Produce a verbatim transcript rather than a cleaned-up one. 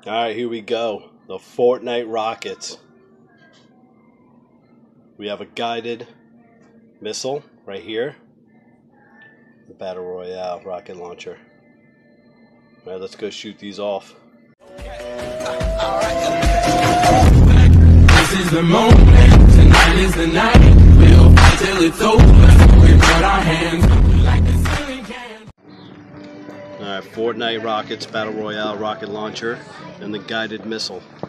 Alright, here we go. The Fortnite rockets. We have a guided missile right here. The Battle Royale rocket launcher. Alright, let's go shoot these off. This is the moment, tonight is the night. We'll fight till it's over. We put our hands like the ceiling can. Alright, Fortnite rockets, Battle Royale rocket launcher, and the guided missile.